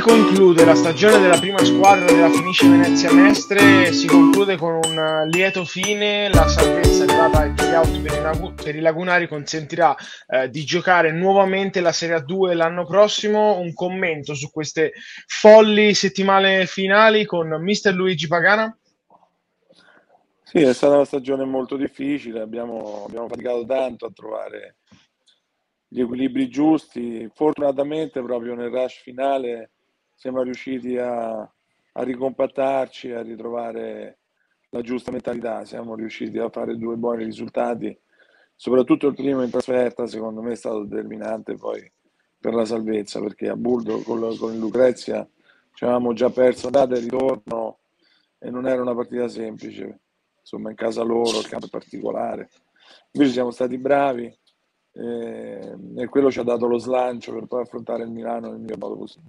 conclude la stagione della prima squadra della Fenice Venezia Mestre, si conclude con un lieto fine, la salvezza arrivata ai play-out per i lagunari consentirà di giocare nuovamente la Serie A2 l'anno prossimo. Un commento su queste folli settimane finali con mister Luigi Pagana? Sì, è stata una stagione molto difficile, abbiamo faticato tanto a trovare gli equilibri giusti. Fortunatamente proprio nel rush finale siamo riusciti a ricompattarci, a ritrovare la giusta mentalità, siamo riusciti a fare due buoni risultati, soprattutto il primo in trasferta secondo me è stato determinante poi per la salvezza, perché a Buldo con il Lucrezia ci avevamo già perso andata e ritorno e non era una partita semplice, insomma in casa loro, il campo è particolare. Invece siamo stati bravi e quello ci ha dato lo slancio per poi affrontare il Milano nel miglior modo possibile.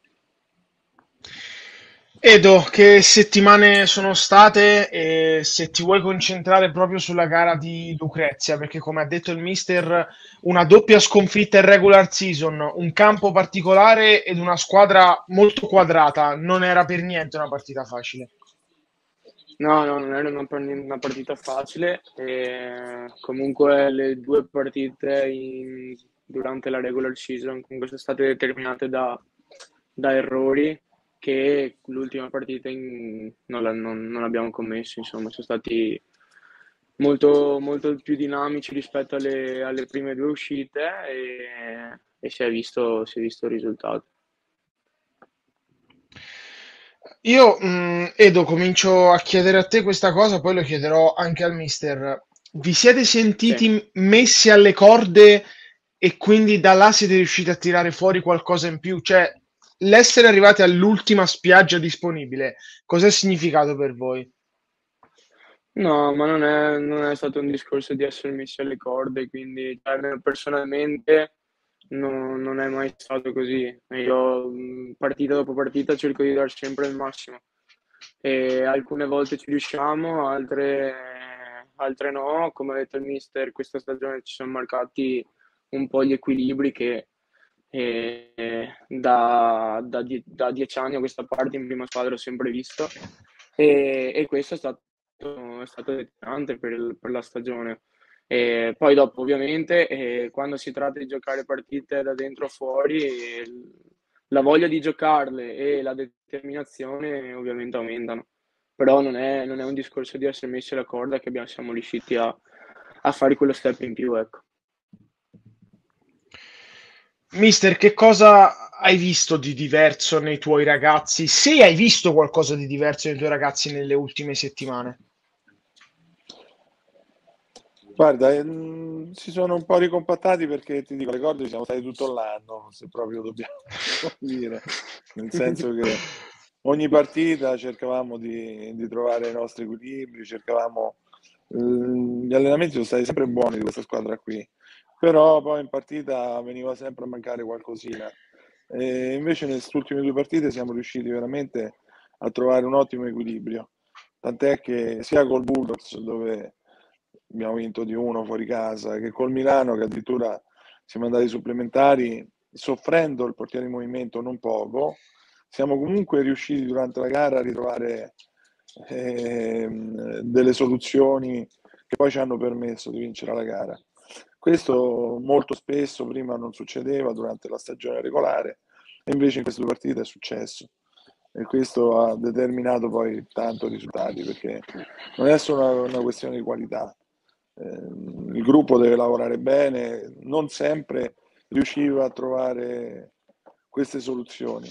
Edo, che settimane sono state e se ti vuoi concentrare proprio sulla gara di Lucrezia, perché come ha detto il mister, una doppia sconfitta in regular season, un campo particolare ed una squadra molto quadrata, non era per niente una partita facile. No, no, non era una partita facile. Comunque le due partite durante la regular season comunque sono state determinate da errori che l'ultima partita non abbiamo commesso. Insomma, sono stati molto, molto più dinamici rispetto alle prime due uscite e si è visto il risultato. Io, Edo, comincio a chiedere a te questa cosa, poi lo chiederò anche al mister. Vi siete Sì. sentiti messi alle corde e quindi da là siete riusciti a tirare fuori qualcosa in più? Cioè, l'essere arrivati all'ultima spiaggia disponibile, cosa ha significato per voi? No, ma non è stato un discorso di essere messi alle corde, quindi cioè, almeno personalmente non è mai stato così. Io partita dopo partita cerco di dar sempre il massimo e alcune volte ci riusciamo, altre no. Come ha detto il mister, questa stagione ci sono marcati un po' gli equilibri che da 10 anni a questa parte in prima squadra ho sempre visto e questo è stato determinante per la stagione. E poi dopo, ovviamente, quando si tratta di giocare partite da dentro a fuori, la voglia di giocarle e la determinazione ovviamente aumentano. Però non è un discorso di essere messi alla corda che siamo riusciti a fare quello step in più, ecco. Mister, che cosa hai visto di diverso nei tuoi ragazzi? Se hai visto qualcosa di diverso nei tuoi ragazzi nelle ultime settimane? Guarda, si sono un po' ricompattati perché ti dico, le corde ci siamo stati tutto l'anno, se proprio dobbiamo dire, nel senso che ogni partita cercavamo di trovare i nostri equilibri, gli allenamenti sono stati sempre buoni di questa squadra qui, però poi in partita veniva sempre a mancare qualcosina. E invece nelle ultime due partite siamo riusciti veramente a trovare un ottimo equilibrio, tant'è che sia col Bulldogs, dove abbiamo vinto di uno fuori casa, che col Milano, che addirittura siamo andati ai supplementari soffrendo il portiere in movimento non poco, siamo comunque riusciti durante la gara a ritrovare delle soluzioni che poi ci hanno permesso di vincere la gara. Questo molto spesso prima non succedeva durante la stagione regolare e invece in queste due partite è successo e questo ha determinato poi tanto risultati, perché non è solo una questione di qualità. Il gruppo deve lavorare bene, non sempre riusciva a trovare queste soluzioni.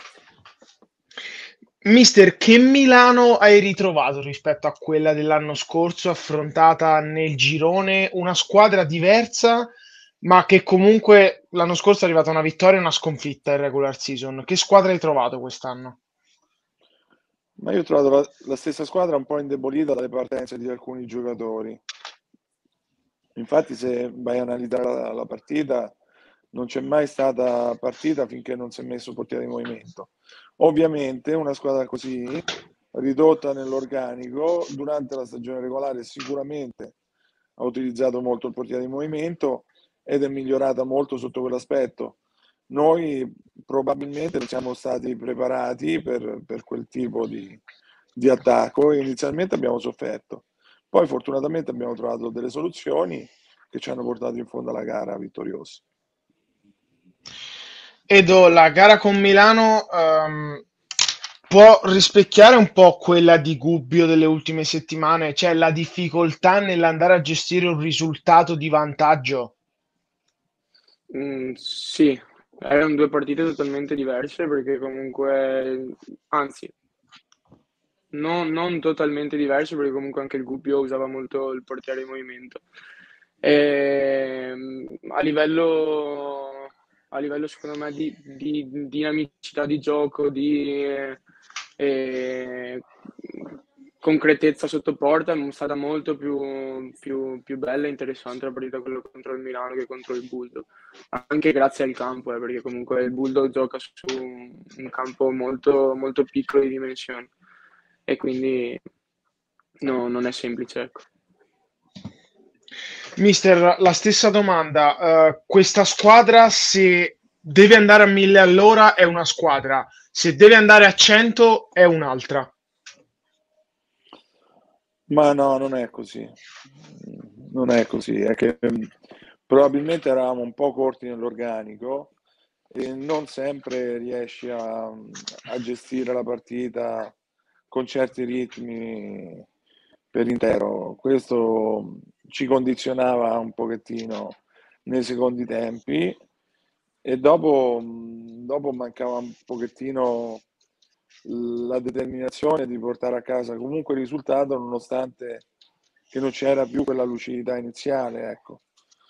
Mister, che Milano hai ritrovato rispetto a quella dell'anno scorso, affrontata nel girone, una squadra diversa, ma che comunque l'anno scorso è arrivata una vittoria e una sconfitta in regular season. Che squadra hai trovato quest'anno? Ma io ho trovato la stessa squadra un po' indebolita dalle partenze di alcuni giocatori. Infatti, se vai a analizzare la partita, non c'è mai stata partita finché non si è messo il portiere in movimento. Ovviamente una squadra così ridotta nell'organico durante la stagione regolare sicuramente ha utilizzato molto il portiere in movimento ed è migliorata molto sotto quell'aspetto. noi probabilmente non siamo stati preparati per quel tipo di attacco e inizialmente abbiamo sofferto. Poi fortunatamente abbiamo trovato delle soluzioni che ci hanno portato in fondo alla gara vittoriosi. Edo, la gara con Milano può rispecchiare un po' quella di Gubbio delle ultime settimane, cioè la difficoltà nell'andare a gestire un risultato di vantaggio. Sì, erano due partite totalmente diverse perché comunque, anzi, non totalmente diverse perché comunque anche il Gubbio usava molto il portiere in movimento. A livello secondo me di dinamicità di gioco, di eh, concretezza sotto porta, è stata molto più bella e interessante la partita quello contro il Milano che contro il Bulldog, anche grazie al campo, perché comunque il Bulldog gioca su un campo molto, molto piccolo di dimensioni e quindi non è semplice, ecco. Mister, la stessa domanda. Questa squadra, se deve andare a 1000 all'ora, è una squadra, se deve andare a 100, è un'altra. Ma no, non è così. Non è così, è che probabilmente eravamo un po' corti nell'organico e non sempre riesci a gestire la partita con certi ritmi per intero. Questo ci condizionava un pochettino nei secondi tempi e dopo mancava un pochettino la determinazione di portare a casa comunque il risultato nonostante che non c'era più quella lucidità iniziale, ecco.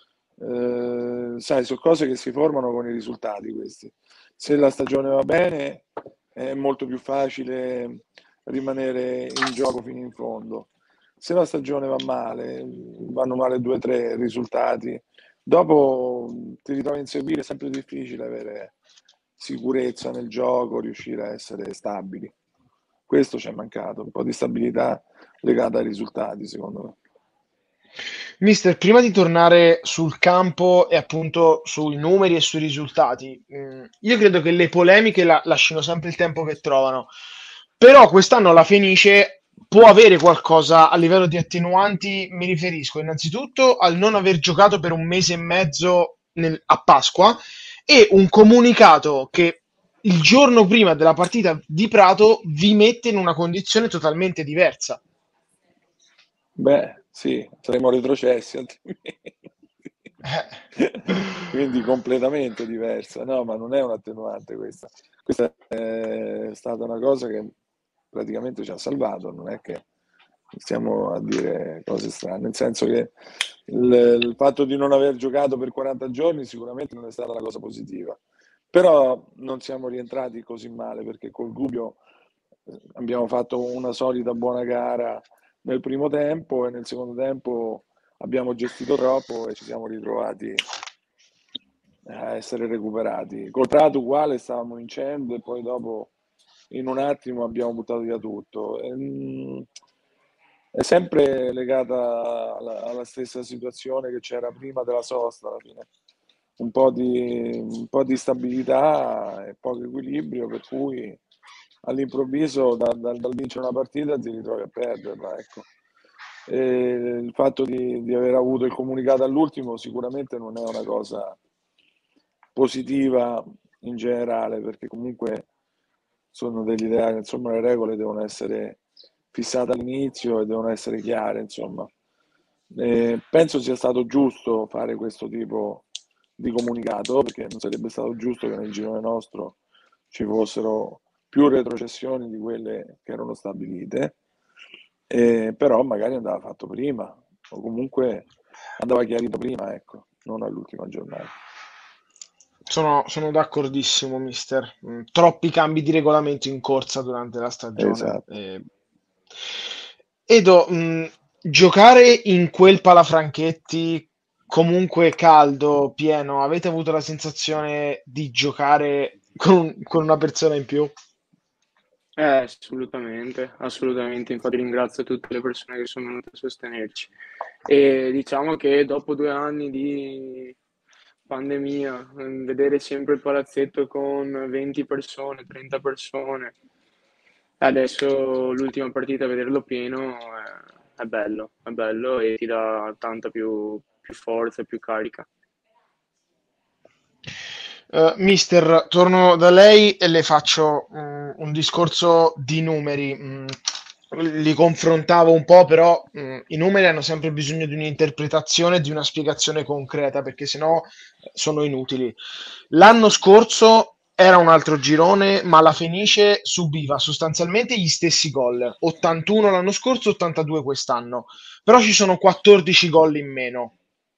Sai, sono cose che si formano con i risultati questi. Se la stagione va bene è molto più facile rimanere in gioco fino in fondo. Se la stagione va male, vanno male 2 o 3 risultati, dopo ti ritrovi a inseguire, è sempre difficile avere sicurezza nel gioco, riuscire a essere stabili. Questo ci è mancato, un po' di stabilità legata ai risultati, secondo me. Mister, prima di tornare sul campo e appunto sui numeri e sui risultati, io credo che le polemiche lasciano sempre il tempo che trovano, però quest'anno la Fenice può avere qualcosa a livello di attenuanti, mi riferisco innanzitutto al non aver giocato per un mese e mezzo a Pasqua e un comunicato che il giorno prima della partita di Prato vi mette in una condizione totalmente diversa. Beh, sì, saremmo retrocessi altrimenti. Quindi completamente diversa. No, ma non è un attenuante questa. Questa è stata una cosa che praticamente ci ha salvato, non è che stiamo a dire cose strane, nel senso che il fatto di non aver giocato per 40 giorni sicuramente non è stata una cosa positiva, però non siamo rientrati così male perché col Gubbio abbiamo fatto una solita buona gara nel primo tempo e nel secondo tempo abbiamo gestito troppo e ci siamo ritrovati a essere recuperati. Col Prato uguale, stavamo vincendo e poi dopo in un attimo abbiamo buttato via tutto. È sempre legata alla stessa situazione che c'era prima della sosta alla fine. Un po' di stabilità e poco equilibrio, per cui all'improvviso dal vincere una partita ti ritrovi a perderla, ecco. E il fatto di aver avuto il comunicato all'ultimo sicuramente non è una cosa positiva in generale, perché comunque sono dell'idea che insomma le regole devono essere fissate all'inizio e devono essere chiare, insomma. Penso sia stato giusto fare questo tipo di comunicato, perché non sarebbe stato giusto che nel girone nostro ci fossero più retrocessioni di quelle che erano stabilite, però magari andava fatto prima, o comunque andava chiarito prima, ecco, non all'ultima giornata. Sono d'accordissimo, mister. Troppi cambi di regolamento in corsa durante la stagione. Esatto. Edo, giocare in quel Palafranchetti comunque caldo, pieno, avete avuto la sensazione di giocare con una persona in più? Assolutamente, assolutamente. Infatti ringrazio tutte le persone che sono venute a sostenerci. E diciamo che dopo 2 anni pandemia, vedere sempre il palazzetto con 20 persone, 30 persone. Adesso l'ultima partita, vederlo pieno è bello e ti dà tanta più forza e più carica. Mister, torno da lei e le faccio un discorso di numeri. Li confrontavo un po', però i numeri hanno sempre bisogno di un'interpretazione e di una spiegazione concreta, perché sennò sono inutili. L'anno scorso era un altro girone, ma la Fenice subiva sostanzialmente gli stessi gol, 81 l'anno scorso, 82 quest'anno, però ci sono 14 gol in meno,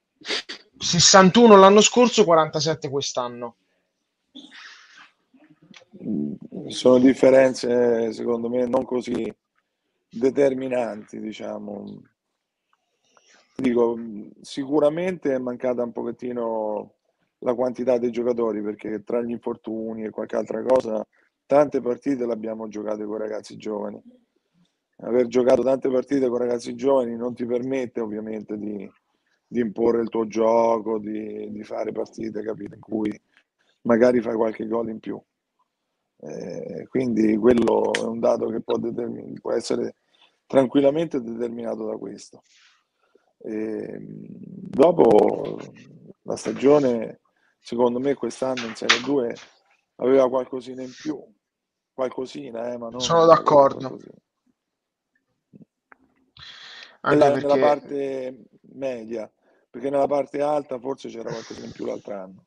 61 l'anno scorso, 47 quest'anno. Sono differenze secondo me non così determinanti, diciamo. Dico, sicuramente è mancata un pochettino la quantità dei giocatori, perché tra gli infortuni e qualche altra cosa tante partite le abbiamo giocate con ragazzi giovani. Aver giocato tante partite con ragazzi giovani non ti permette ovviamente di imporre il tuo gioco, di fare partite, capite, in cui magari fai qualche gol in più. Quindi quello è un dato che può essere tranquillamente determinato da questo. Dopo la stagione, secondo me, quest'anno in Serie 2 aveva qualcosina in più, qualcosina, ma non Sono d'accordo. qualcosina. Anche Nella perché parte media, perché nella parte alta forse c'era qualcosa in più l'altro anno.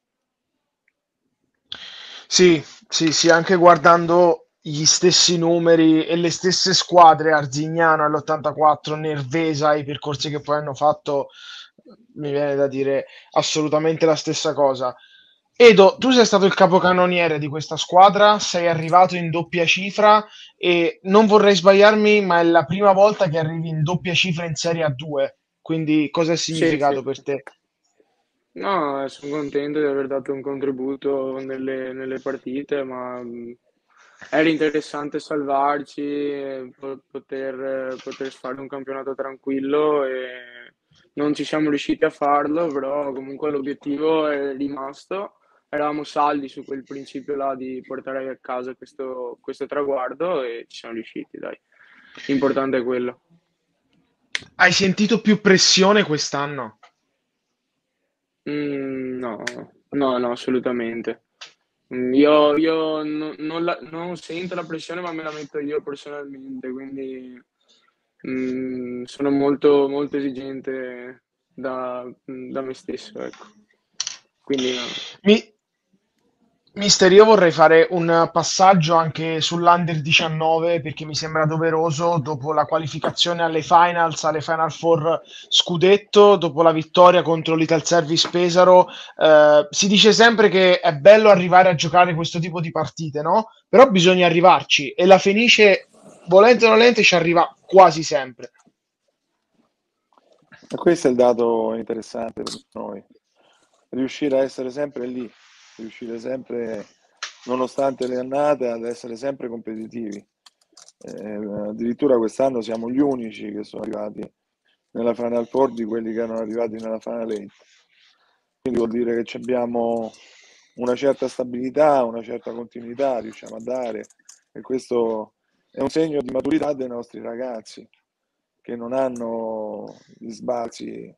sì, sì, anche guardando gli stessi numeri e le stesse squadre, Arzignano all'84, Nervesa, i percorsi che poi hanno fatto, mi viene da dire assolutamente la stessa cosa. Edo, tu sei stato il capocannoniere di questa squadra, sei arrivato in doppia cifra e non vorrei sbagliarmi, ma è la prima volta che arrivi in doppia cifra in Serie A2, quindi cosa ha Sì, sì. significato per te? No, sono contento di aver dato un contributo nelle partite, ma era interessante salvarci, poter fare un campionato tranquillo e non ci siamo riusciti a farlo, però comunque l'obiettivo è rimasto. Eravamo saldi su quel principio là di portare a casa questo traguardo e ci siamo riusciti, dai. L'importante è quello. Hai sentito più pressione quest'anno? No, no, assolutamente. Io non sento la pressione, ma me la metto io personalmente, quindi sono molto, molto esigente da me stesso, ecco. Quindi no. Mi, Mister, io vorrei fare un passaggio anche sull'Under 19 perché mi sembra doveroso dopo la qualificazione alle finals, alle Final Four scudetto, dopo la vittoria contro l'Ital Service Pesaro. Si dice sempre che è bello arrivare a giocare questo tipo di partite, no? Però bisogna arrivarci e la Fenice, volente o nolente, ci arriva quasi sempre. E questo è il dato interessante per noi, riuscire a essere sempre lì, riuscire sempre, nonostante le annate, ad essere sempre competitivi. Addirittura quest'anno siamo gli unici che sono arrivati nella Final Four di quelli che erano arrivati nella Final 8. Quindi vuol dire che abbiamo una certa stabilità, una certa continuità, riusciamo a dare, e questo è un segno di maturità dei nostri ragazzi, che non hanno gli sbalzi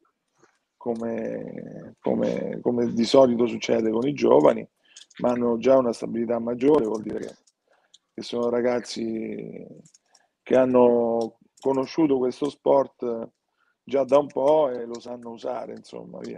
come di solito succede con i giovani, ma hanno già una stabilità maggiore, vuol dire che sono ragazzi che hanno conosciuto questo sport già da un po' e lo sanno usare, insomma, via.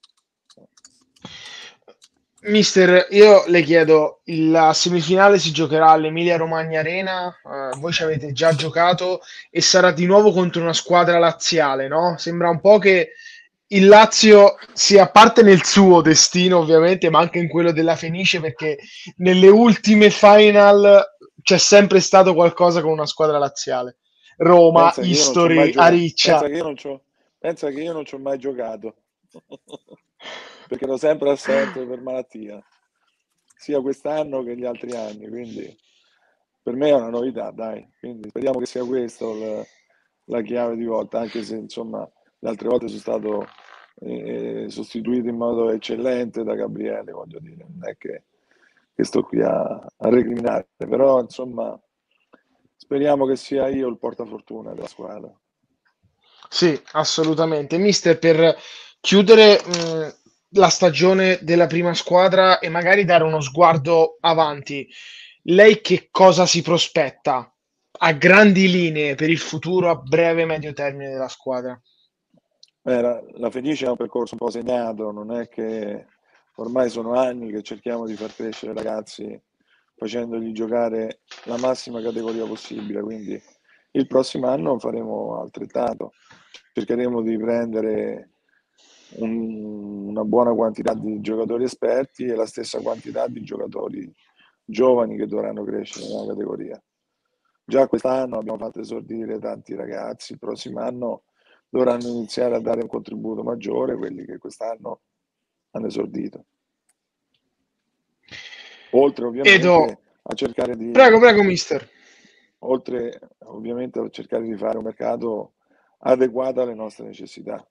Mister, io le chiedo, la semifinale si giocherà all'Emilia Romagna Arena, voi ci avete già giocato e sarà di nuovo contro una squadra laziale, no? Sembra un po' che il Lazio sia parte nel suo destino, ovviamente, ma anche in quello della Fenice, perché nelle ultime final c'è sempre stato qualcosa con una squadra laziale. Roma, Pensa che io non ci ho mai History, giocato, Ariccia. pensa che io non ci ho mai giocato, perché ero sempre assente per malattia, sia quest'anno che gli altri anni, quindi per me è una novità, dai, quindi speriamo che sia questa la chiave di volta, anche se insomma le altre volte sono stato sostituito in modo eccellente da Gabriele, voglio dire, non è che sto qui a recriminare, però insomma speriamo che sia io il portafortuna della squadra. Sì, assolutamente. Mister, per chiudere la stagione della prima squadra e magari dare uno sguardo avanti, lei che cosa si prospetta a grandi linee per il futuro a breve e medio termine della squadra? La Fenice è un percorso un po' segnato, non è che ormai sono anni che cerchiamo di far crescere i ragazzi facendogli giocare la massima categoria possibile, quindi il prossimo anno faremo altrettanto, cercheremo di prendere una buona quantità di giocatori esperti e la stessa quantità di giocatori giovani che dovranno crescere nella categoria. Già quest'anno abbiamo fatto esordire tanti ragazzi, il prossimo anno dovranno iniziare a dare un contributo maggiore quelli che quest'anno hanno esordito. Oltre ovviamente a cercare di... Prego, mister. Oltre ovviamente a cercare di fare un mercato adeguato alle nostre necessità.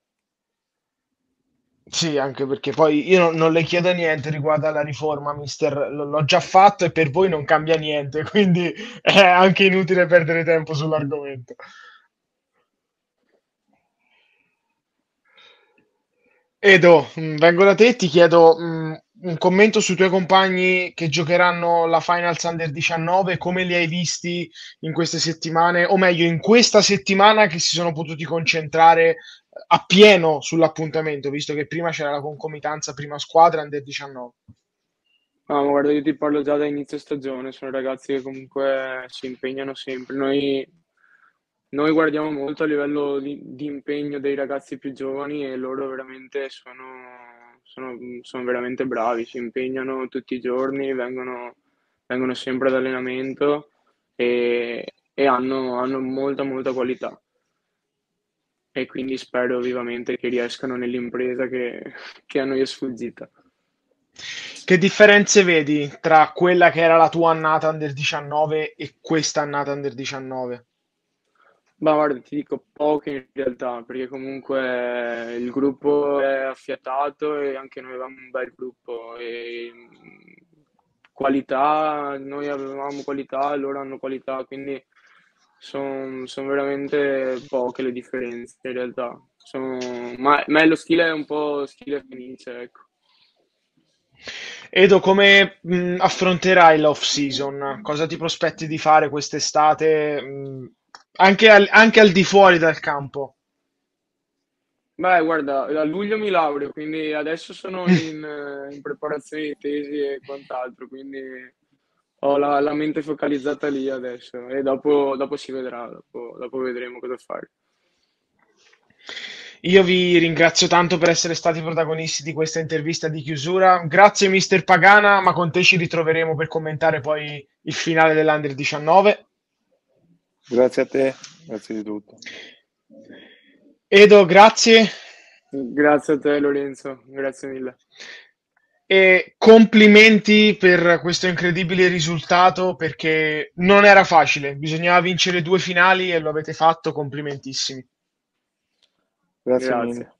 Sì, anche perché poi io non le chiedo niente riguardo alla riforma, mister, l'ho già fatto e per voi non cambia niente, quindi è anche inutile perdere tempo sull'argomento. Edo, vengo da te e ti chiedo un commento sui tuoi compagni che giocheranno la Finals Under 19, come li hai visti in queste settimane, o meglio, in questa settimana che si sono potuti concentrare appieno sull'appuntamento, visto che prima c'era la concomitanza prima squadra Under 19. No, ma guarda, io ti parlo già da inizio stagione, sono ragazzi che comunque si impegnano sempre. Noi guardiamo molto a livello di impegno dei ragazzi più giovani e loro veramente sono veramente bravi, si impegnano tutti i giorni, vengono sempre ad allenamento e hanno molta qualità. E quindi spero vivamente che riescano nell'impresa che a noi è sfuggita. Che differenze vedi tra quella che era la tua annata Under 19 e questa annata Under 19? Ma guarda, ti dico poche in realtà, perché comunque il gruppo è affiatato e anche noi avevamo un bel gruppo e qualità, noi avevamo qualità, loro hanno qualità, quindi sono veramente poche le differenze in realtà. Ma lo stile è un po' stile Fenice, ecco. Edo, come affronterai l'off season? Cosa ti prospetti di fare quest'estate, anche al di fuori dal campo? Beh, guarda, a luglio mi laureo, quindi adesso sono in preparazione di tesi e quant'altro, quindi ho la mente focalizzata lì adesso e dopo si vedrà, dopo vedremo cosa fare. Io vi ringrazio tanto per essere stati protagonisti di questa intervista di chiusura. Grazie, mister Pagana, ma con te ci ritroveremo per commentare poi il finale dell'Under 19. Grazie a te, grazie di tutto. Edo, grazie. Grazie a te Lorenzo, grazie mille. E complimenti per questo incredibile risultato perché non era facile, bisognava vincere 2 finali e lo avete fatto, complimentissimi. Grazie Grazie. mille.